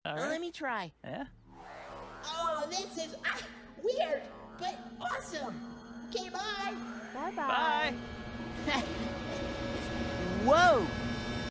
right. Let me try. Yeah? Oh, this is weird, but awesome. Okay, bye. Bye-bye. Bye! Whoa!